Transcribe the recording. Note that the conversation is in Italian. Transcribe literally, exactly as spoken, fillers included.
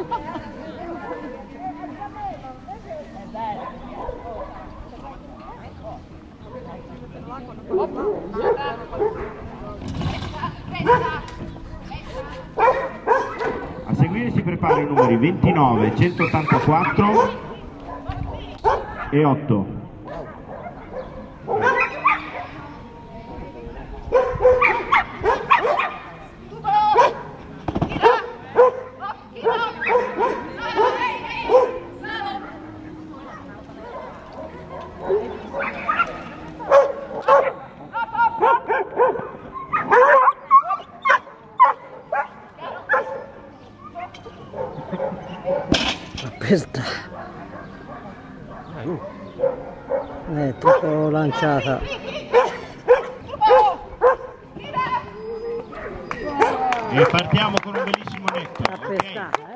A seguire si prepara i numeri ventinove, centottantaquattro e otto. Questa è troppo lanciata. E partiamo con un bellissimo netto. Okay.